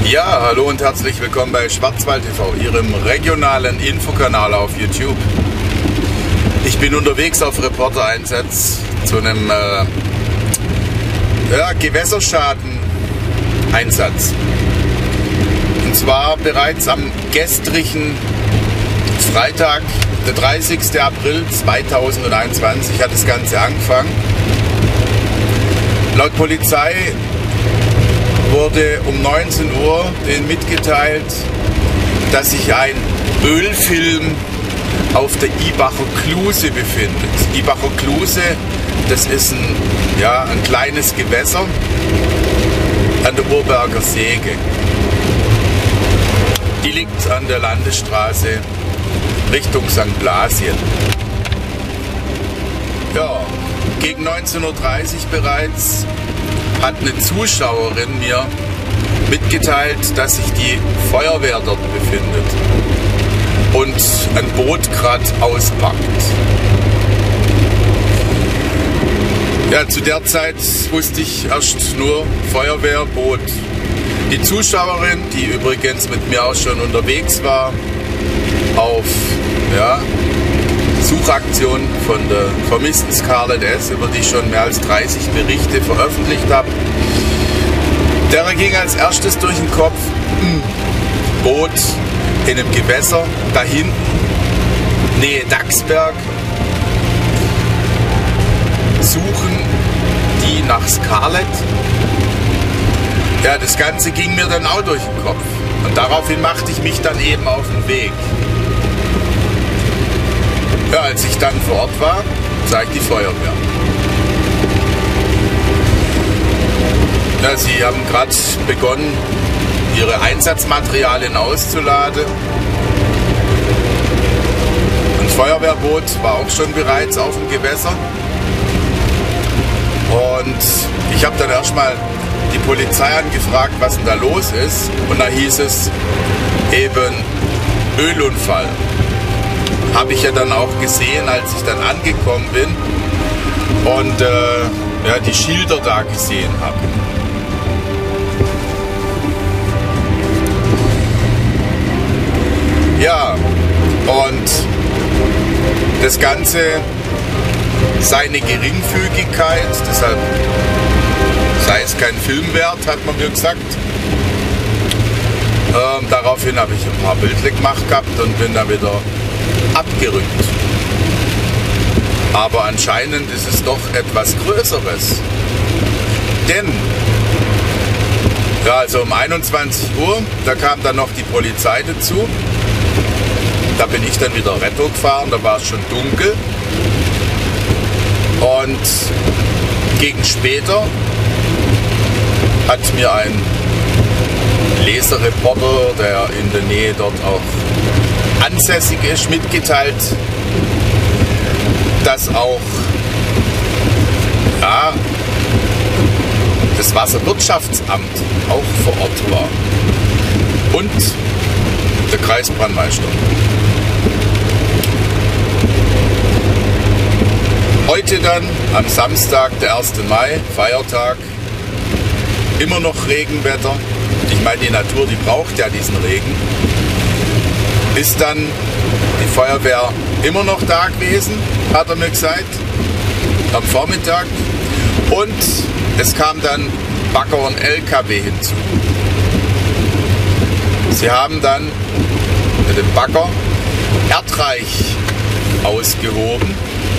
Ja, hallo und herzlich willkommen bei Schwarzwald TV, Ihrem regionalen Infokanal auf YouTube. Ich bin unterwegs auf Reporter-Einsatz zu einem Gewässerschaden-Einsatz. Und zwar bereits am gestrigen Freitag, der 30. April 2021 hat das Ganze angefangen. Laut Polizei wurde um 19 Uhr denen mitgeteilt, dass sich ein Ölfilm auf der Ibacher Kluse befindet. Ibacher Kluse, das ist ein kleines Gewässer an der Urberger Säge. Die liegt an der Landesstraße Richtung St. Blasien. Ja, gegen 19:30 Uhr bereits hat eine Zuschauerin mir mitgeteilt, dass sich die Feuerwehr dort befindet und ein Boot gerade auspackt. Ja, zu der Zeit wusste ich erst nur Feuerwehrboot. Die Zuschauerin, die übrigens mit mir auch schon unterwegs war, auf Suchaktion von der vermissten Scarlett S., über die ich schon mehr als 30 Berichte veröffentlicht habe. Der ging als erstes durch den Kopf, Boot in einem Gewässer, da hinten, Nähe Dachsberg, suchen die nach Scarlett. Ja, das Ganze ging mir dann auch durch den Kopf. Und daraufhin machte ich mich dann eben auf den Weg. Ja, als ich dann vor Ort war, sah ich die Feuerwehr. Ja, sie haben gerade begonnen, ihre Einsatzmaterialien auszuladen. Ein Feuerwehrboot war auch schon bereits auf dem Gewässer. Und ich habe dann erstmal die Polizei angefragt, was denn da los ist. Und da hieß es eben Ölunfall. Habe ich ja dann auch gesehen, als ich dann angekommen bin und die Schilder da gesehen habe. Ja, und das Ganze sei eine Geringfügigkeit, deshalb sei es kein Filmwert, hat man mir gesagt. Daraufhin habe ich ein paar Bildchen gemacht gehabt und bin dann wieder abgerückt. Aber anscheinend ist es doch etwas Größeres. Denn, also um 21 Uhr, da kam dann noch die Polizei dazu. Da bin ich dann wieder Rettung gefahren, da war es schon dunkel. Und gegen später hat mir ein Leserreporter, der in der Nähe dort auch ansässig ist, mitgeteilt, dass auch das Wasserwirtschaftsamt auch vor Ort war und der Kreisbrandmeister. Heute dann, am Samstag, der 1. Mai, Feiertag, immer noch Regenwetter. Ich meine, die Natur, die braucht ja diesen Regen. Ist dann die Feuerwehr immer noch da gewesen, hat er mir gesagt, am Vormittag. Und es kam dann Bagger und LKW hinzu. Sie haben dann mit dem Bagger Erdreich ausgehoben,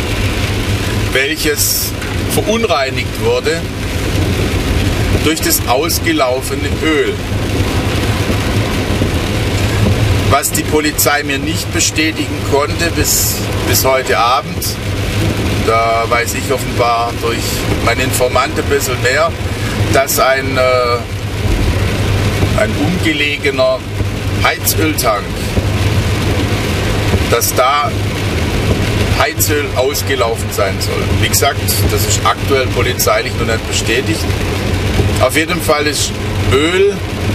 welches verunreinigt wurde durch das ausgelaufene Öl. Was die Polizei mir nicht bestätigen konnte bis heute Abend, da weiß ich offenbar durch meinen Informanten ein bisschen mehr, dass ein umgelegener Heizöltank, dass da Heizöl ausgelaufen sein soll. Wie gesagt, das ist aktuell polizeilich noch nicht bestätigt. Auf jeden Fall ist Öl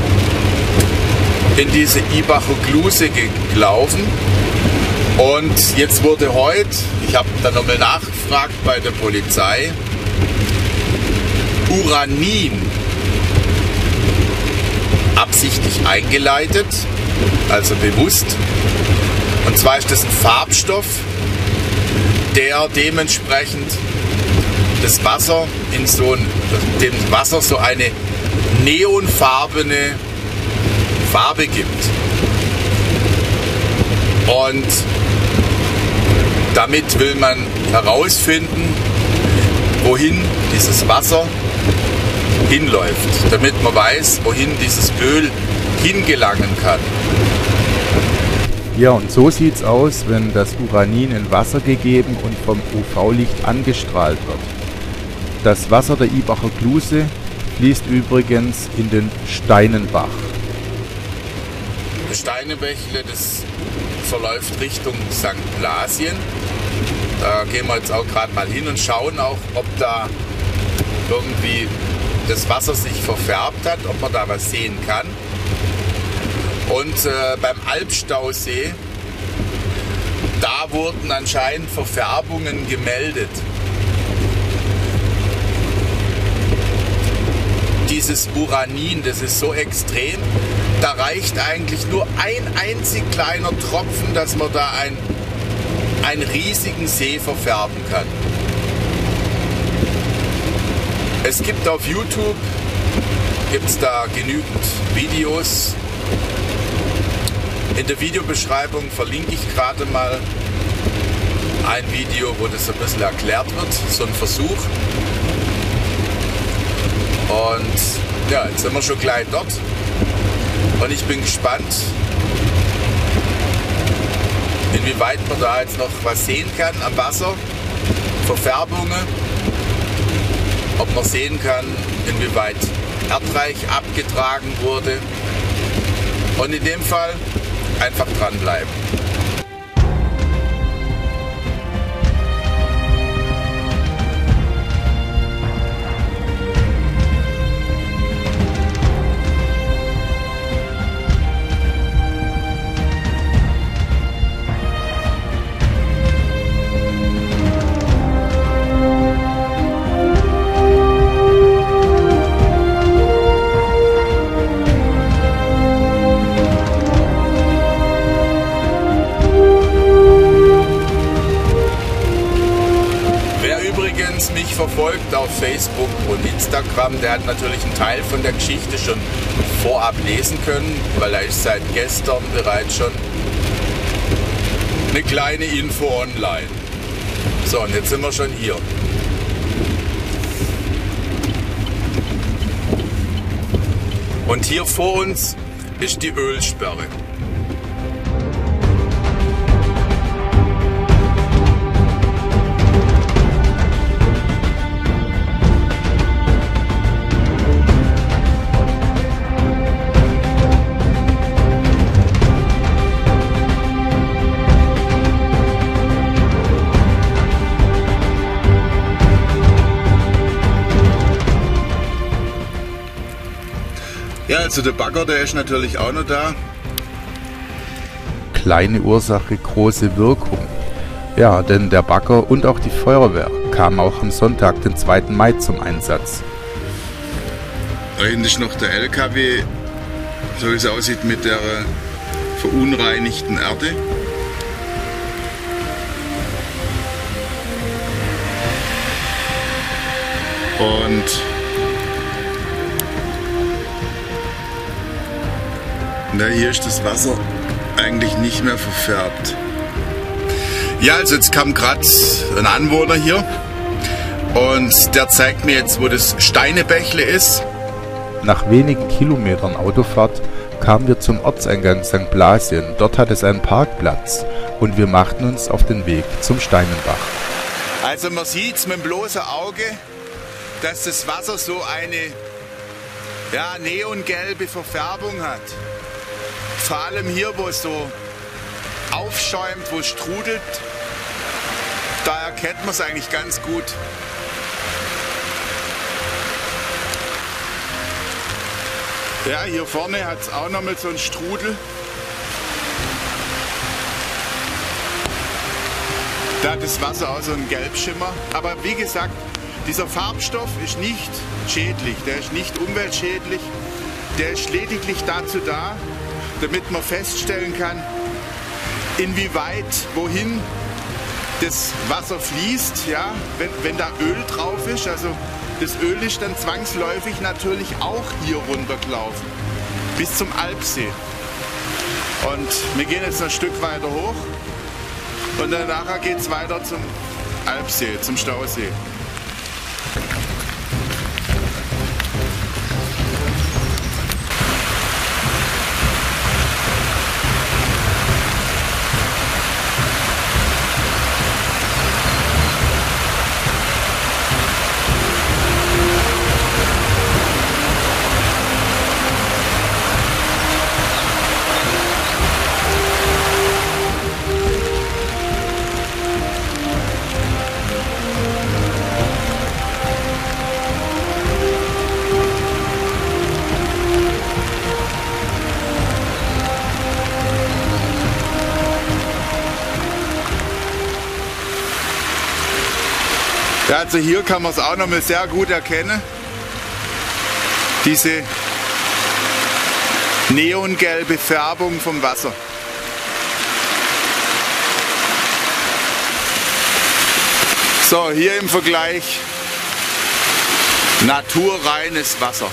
in diese Ibacher Kluse gelaufen und jetzt wurde heute, ich habe dann nochmal nachgefragt bei der Polizei, Uranin absichtlich eingeleitet, also bewusst. Und zwar ist das ein Farbstoff, der dementsprechend das Wasser dem Wasser so eine neonfarbene Farbe gibt. Und damit will man herausfinden, wohin dieses Wasser hinläuft, damit man weiß, wohin dieses Öl hingelangen kann. Ja, und so sieht es aus, wenn das Uranin in Wasser gegeben und vom UV-Licht angestrahlt wird. Das Wasser der Ibacher Kluse fließt übrigens in den Steinenbach. Das Steinebächle, das verläuft Richtung St. Blasien. Da gehen wir jetzt auch gerade mal hin und schauen auch, ob da irgendwie das Wasser sich verfärbt hat, ob man da was sehen kann. Und beim Albstausee, da wurden anscheinend Verfärbungen gemeldet. Dieses Uranin, das ist so extrem, da reicht eigentlich nur ein einzig kleiner Tropfen, dass man da einen riesigen See verfärben kann. Es gibt auf YouTube da genügend Videos. In der Videobeschreibung verlinke ich gerade mal ein Video, wo das ein bisschen erklärt wird, so ein Versuch. Und ja, jetzt sind wir schon gleich dort. Und ich bin gespannt, inwieweit man da jetzt noch was sehen kann am Wasser, Verfärbungen, ob man sehen kann, inwieweit Erdreich abgetragen wurde. Und in dem Fall einfach dranbleiben. Mich verfolgt auf Facebook und Instagram, der hat natürlich einen Teil von der Geschichte schon vorab lesen können, weil er ist seit gestern bereits schon eine kleine Info online. So, und jetzt sind wir schon hier. Und hier vor uns ist die Ölsperre. Ja, also der Bagger, der ist natürlich auch noch da. Kleine Ursache, große Wirkung. Ja, denn der Bagger und auch die Feuerwehr kamen auch am Sonntag, den 2. Mai, zum Einsatz. Da hinten ist noch der LKW, so wie es aussieht, mit der verunreinigten Erde. Und na, hier ist das Wasser eigentlich nicht mehr verfärbt. Ja, also jetzt kam gerade ein Anwohner hier und der zeigt mir jetzt, wo das Steinebächle ist. Nach wenigen Kilometern Autofahrt kamen wir zum Ortseingang St. Blasien. Dort hat es einen Parkplatz und wir machten uns auf den Weg zum Steinenbach. Also man sieht es mit dem bloßen Auge, dass das Wasser so eine neongelbe Verfärbung hat. Vor allem hier, wo es so aufschäumt, wo es strudelt, da erkennt man es eigentlich ganz gut. Ja, hier vorne hat es auch nochmal so einen Strudel. Da hat das Wasser auch so einen Gelbschimmer. Aber wie gesagt, dieser Farbstoff ist nicht schädlich, der ist nicht umweltschädlich. Der ist lediglich dazu da, damit man feststellen kann, inwieweit, wohin das Wasser fließt, ja, wenn da Öl drauf ist. Also das Öl ist dann zwangsläufig natürlich auch hier runtergelaufen, bis zum Alpsee. Und wir gehen jetzt ein Stück weiter hoch und dann nachher geht es weiter zum Alpsee, zum Stausee. Ja, also hier kann man es auch noch mal sehr gut erkennen. Diese neongelbe Färbung vom Wasser. So, hier im Vergleich naturreines Wasser.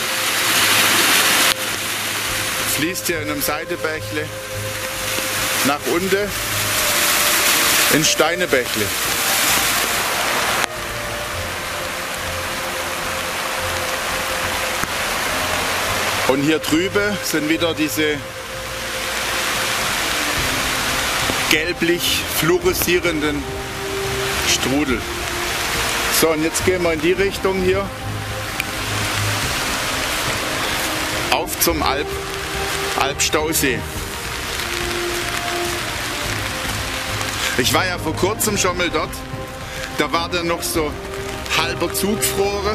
Fließt hier in einem Seitebächle nach unten in Steinebächle. Und hier drüben sind wieder diese gelblich fluoreszierenden Strudel. So, und jetzt gehen wir in die Richtung hier. Auf zum Alpstausee. Ich war ja vor kurzem schon mal dort. Da war der noch so halber zugefroren.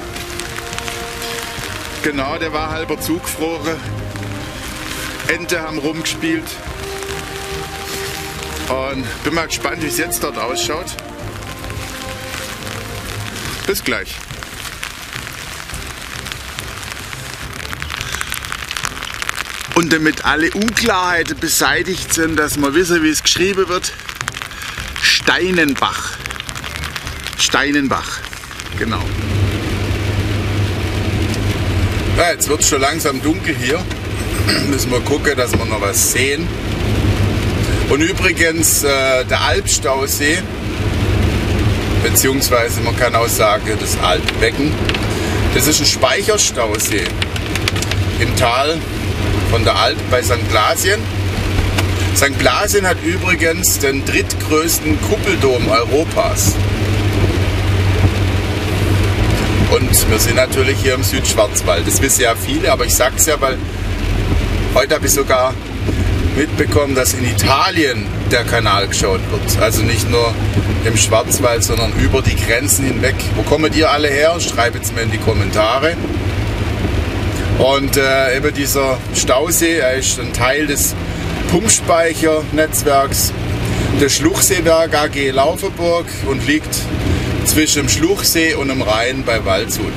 Genau, der war halber zugefroren. Ente haben rumgespielt. Und bin mal gespannt, wie es jetzt dort ausschaut. Bis gleich. Und damit alle Unklarheiten beseitigt sind, dass wir wissen, wie es geschrieben wird, Steinenbach. Steinenbach, genau. Ja, jetzt wird es schon langsam dunkel hier. Müssen wir gucken, dass wir noch was sehen. Und übrigens, der Alpstausee, beziehungsweise man kann auch sagen, das Alpbecken, das ist ein Speicherstausee im Tal von der Alp bei St. Blasien. St. Blasien hat übrigens den drittgrößten Kuppeldom Europas. Und wir sind natürlich hier im Südschwarzwald. Das wissen ja viele, aber ich sage es ja, weil heute habe ich sogar mitbekommen, dass in Italien der Kanal geschaut wird. Also nicht nur im Schwarzwald, sondern über die Grenzen hinweg. Wo kommt ihr alle her? Schreibt es mir in die Kommentare. Und eben dieser Stausee, er ist ein Teil des Pumpspeichernetzwerks der Schluchseewerk AG Laufenburg und liegt zwischen dem Schluchsee und dem Rhein bei Waldshut.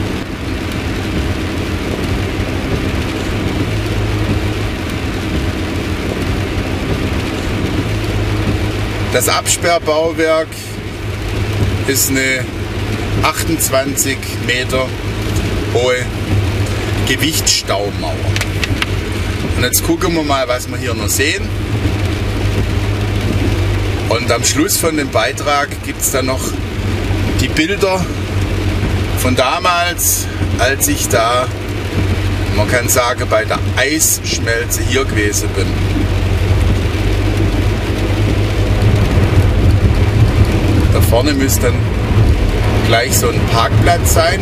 Das Absperrbauwerk ist eine 28 Meter hohe Gewichtsstaumauer. Und jetzt gucken wir mal, was wir hier noch sehen. Und am Schluss von dem Beitrag gibt es dann noch die Bilder von damals, als ich da, man kann sagen, bei der Eisschmelze hier gewesen bin. Da vorne müsste dann gleich so ein Parkplatz sein,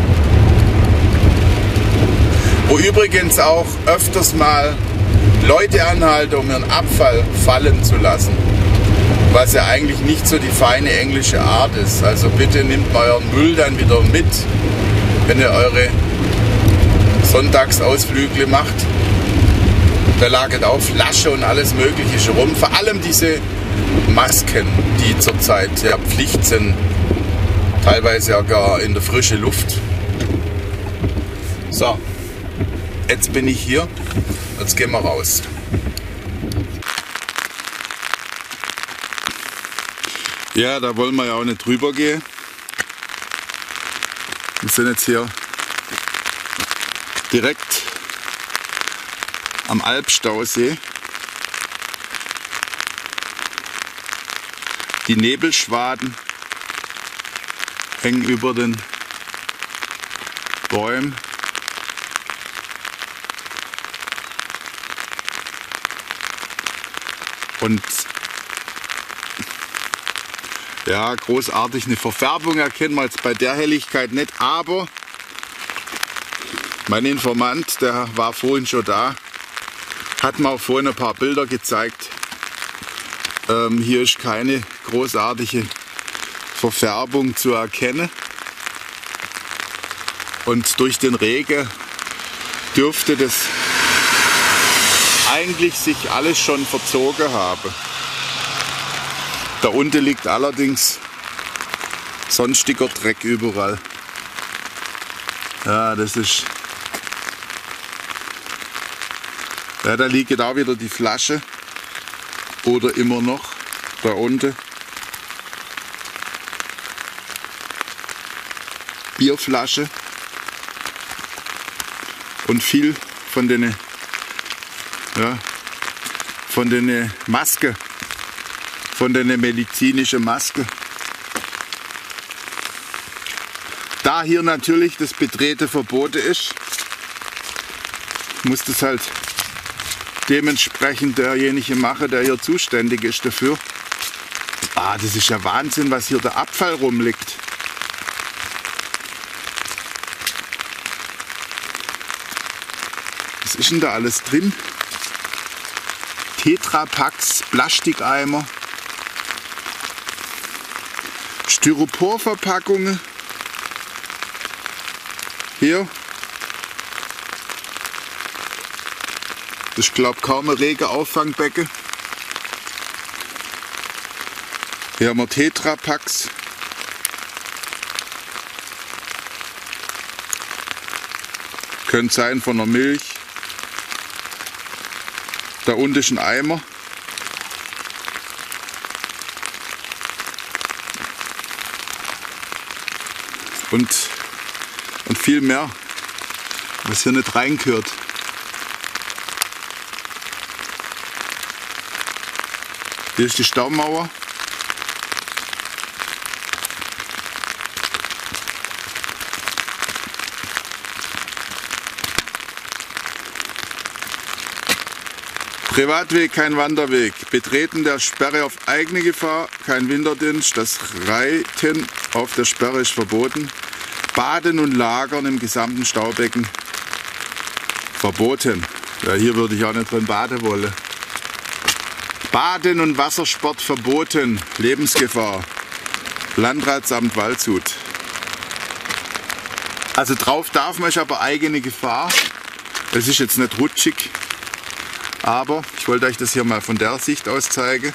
wo übrigens auch öfters mal Leute anhalten, um ihren Abfall fallen zu lassen. Was ja eigentlich nicht so die feine englische Art ist. Also bitte nehmt mal euren Müll dann wieder mit, wenn ihr eure Sonntagsausflüge macht. Da lagert auch Flasche und alles Mögliche rum. Vor allem diese Masken, die zurzeit ja Pflicht sind, teilweise ja gar in der frischen Luft. So, Jetzt bin ich hier, jetzt gehen wir raus. Ja, da wollen wir ja auch nicht drüber gehen. Wir sind jetzt hier direkt am Alpstausee. Die Nebelschwaden hängen über den Bäumen. Und ja, großartig eine Verfärbung erkennen wir jetzt bei der Helligkeit nicht, aber mein Informant, der war vorhin schon da, hat mir auch vorhin ein paar Bilder gezeigt. Hier ist keine großartige Verfärbung zu erkennen. Und durch den Regen dürfte das eigentlich sich alles schon verzogen haben. Da unten liegt allerdings sonstiger Dreck überall. Ja, das ist... Ja, da liegt auch wieder die Flasche. Oder immer noch da unten. Bierflasche. Und viel von den Masken. Von der medizinischen Maske. Da hier natürlich das Betreten verboten ist, muss das halt dementsprechend derjenige machen, der hier zuständig ist dafür. Ah, das ist ja Wahnsinn, was hier der Abfall rumliegt. Was ist denn da alles drin? Tetrapacks, Plastikeimer. Styroporverpackungen. Hier. Das ist, glaube ich, kaum ein Regenauffangbecken. Hier haben wir Tetrapacks. Könnte sein von der Milch. Da unten ist ein Eimer. Und viel mehr, was hier nicht reingehört. Hier ist die Staumauer. Privatweg, kein Wanderweg. Betreten der Sperre auf eigene Gefahr, kein Winterdienst. Das Reiten auf der Sperre ist verboten. Baden und Lagern im gesamten Staubecken verboten. Ja, hier würde ich auch nicht drin baden wollen. Baden und Wassersport verboten. Lebensgefahr. Landratsamt Waldshut. Also drauf darf man, ist aber eigene Gefahr. Es ist jetzt nicht rutschig. Aber ich wollte euch das hier mal von der Sicht aus zeigen.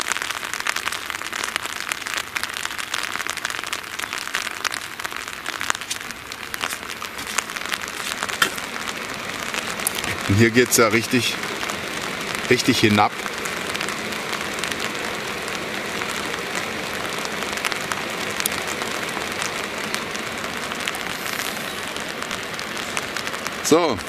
Und hier geht es ja richtig hinab. So.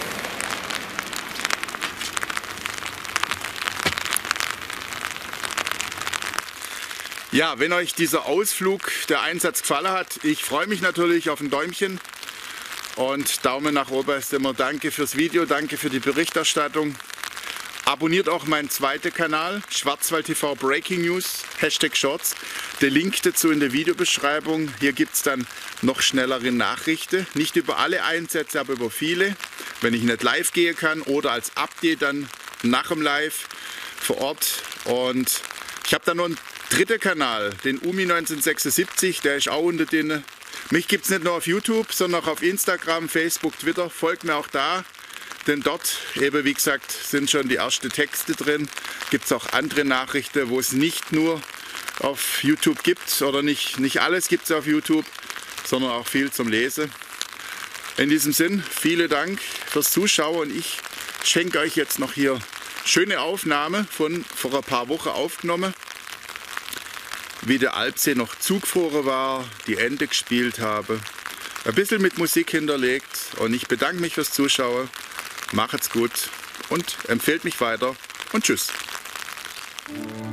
Ja, wenn euch dieser Ausflug, der Einsatz gefallen hat, ich freue mich natürlich auf ein Däumchen und Daumen nach oben ist immer. Danke fürs Video, danke für die Berichterstattung. Abonniert auch meinen zweiten Kanal, Schwarzwald TV Breaking News, #Shorts. Der Link dazu in der Videobeschreibung. Hier gibt es dann noch schnellere Nachrichten. Nicht über alle Einsätze, aber über viele. Wenn ich nicht live gehen kann oder als Update dann nach dem Live vor Ort. Und ich habe dann noch einen dritten Kanal, den UMI 1976, der ist auch unter den. Mich gibt es nicht nur auf YouTube, sondern auch auf Instagram, Facebook, Twitter. Folgt mir auch da, denn dort, eben wie gesagt, sind schon die ersten Texte drin. Gibt es auch andere Nachrichten, wo es nicht nur auf YouTube gibt, oder nicht alles gibt es auf YouTube, sondern auch viel zum Lesen. In diesem Sinn, vielen Dank fürs Zuschauen und ich schenke euch jetzt noch hier schöne Aufnahme von vor ein paar Wochen aufgenommen, wie der Alpsee noch zugefroren war, die Ente gespielt habe, ein bisschen mit Musik hinterlegt und ich bedanke mich fürs Zuschauen, macht's gut und empfehlt mich weiter und tschüss.